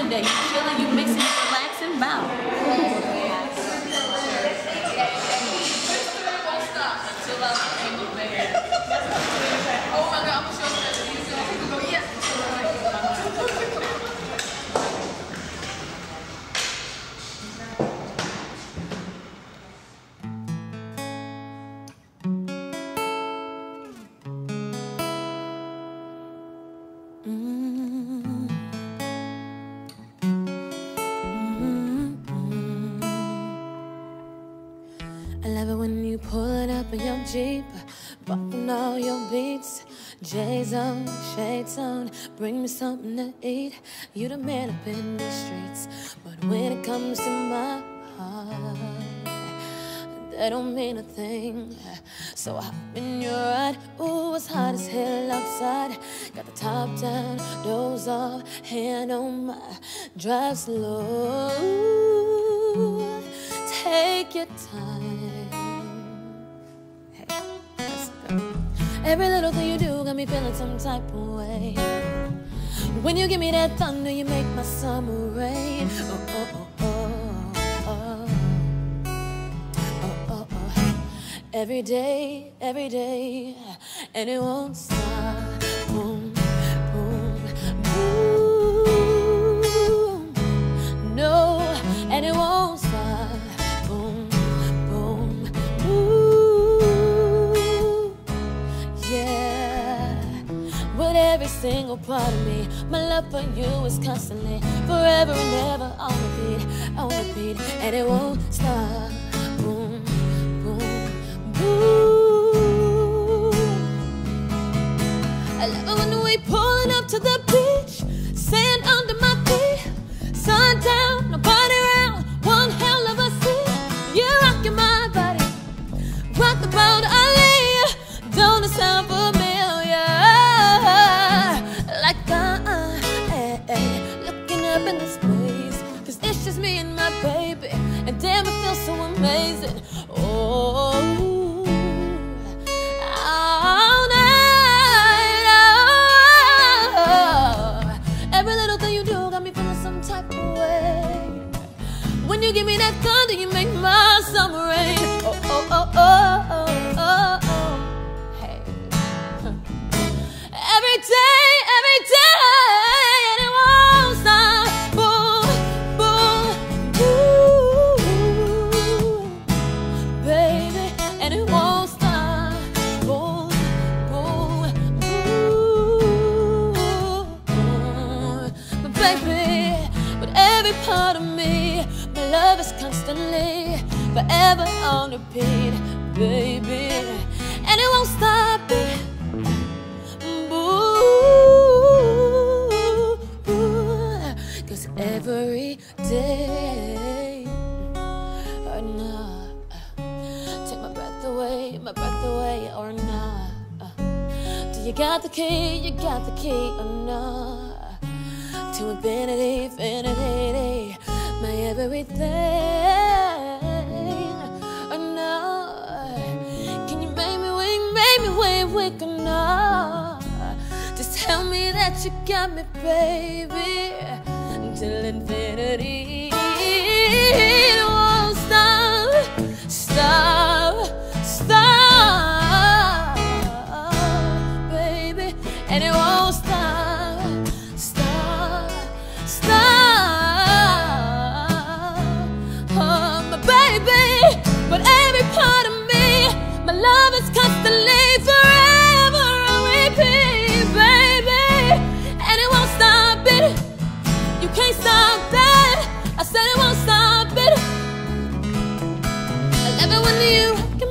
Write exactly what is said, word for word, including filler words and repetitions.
one day you chilling, you mixing, you relaxing, bow. Oh my God, I'm sure that yeah. Jeep, bumping all your beats, J's on, shades on, bring me something to eat. You the man up in the streets, but when it comes to my heart, that don't mean a thing. So I hop in your ride, ooh, it's hot as hell outside. Got the top down, doors off, hand on my drive slow. Take your time. Every little thing you do got me feeling some type of way. When you give me that thunder, you make my summer rain. Oh, oh, oh, oh, oh, oh, oh. Every day, every day, and it won't stop. Boom, boom, boom. No, and it won't stop. Boom, boom, boom. Every single part of me, my love for you is constantly, forever and ever on repeat, on repeat, and it won't stop. Boom, boom, boom. I love it when we pulling up to the beach, sand under my feet, sun down, nobody around, one hell of a scene. You're rocking my body, rock the boat, Ali, don't it sound familiar? Up in this place, cause it's just me and my baby, and damn it feels so amazing. Oh, all night, oh, every little thing you do got me feeling some type of way. When you give me that thunder, you make my summer rain. Oh, oh, oh, oh, oh, oh, oh. Hey, every day, every day, and it won't stop. Part of me, my love is constantly, forever on repeat, baby, and it won't stop it. Boo, cause every day, or not, take my breath away, my breath away, or not. Do you got the key? You got the key, or not? To infinity, infinity, my everything, or not? Can you make me weak, make me weak, weak, or not? Just tell me that you got me, baby, till infinity. It won't stop, stop, stop, baby, and it won't stop. But every part of me, my love is constantly, forever on repeat, baby, and it won't stop it. You can't stop that. I said it won't stop it. I love it when you rock